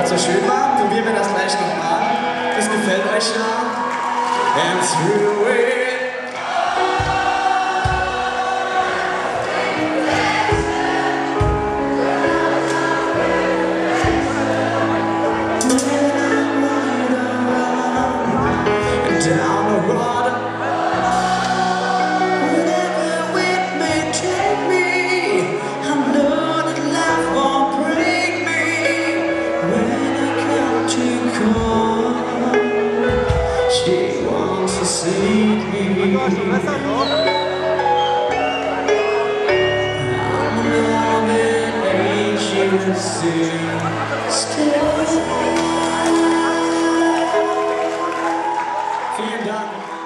gerade so schön war, probieren wir das gleich nochmal. Das gefällt euch ja. And through the wind. Down the road, whatever wind may take me, I know that life won't break me. When I come to call, she wants to see me. I'm loving ages still. Vielen Dank.